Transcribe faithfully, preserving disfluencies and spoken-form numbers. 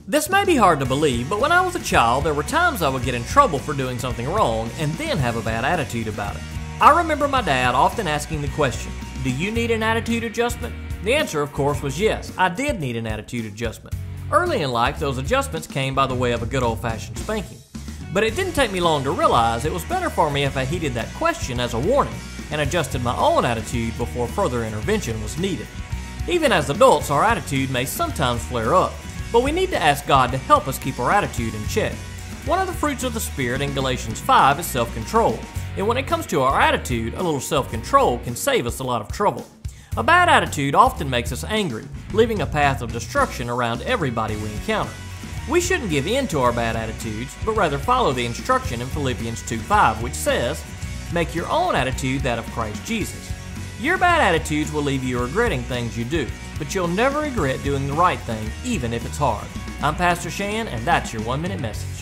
This may be hard to believe, but when I was a child, there were times I would get in trouble for doing something wrong and then have a bad attitude about it. I remember my dad often asking the question, "Do you need an attitude adjustment?" The answer, of course, was yes, I did need an attitude adjustment. Early in life, those adjustments came by the way of a good old-fashioned spanking. But it didn't take me long to realize it was better for me if I heeded that question as a warning and adjusted my own attitude before further intervention was needed. Even as adults, our attitude may sometimes flare up, but we need to ask God to help us keep our attitude in check. One of the fruits of the Spirit in Galatians five is self-control, and when it comes to our attitude, a little self-control can save us a lot of trouble. A bad attitude often makes us angry, leaving a path of destruction around everybody we encounter. We shouldn't give in to our bad attitudes, but rather follow the instruction in Philippians two five, which says, "Make your own attitude that of Christ Jesus." Your bad attitudes will leave you regretting things you do, but you'll never regret doing the right thing, even if it's hard. I'm Pastor Shan, and that's your one minute message.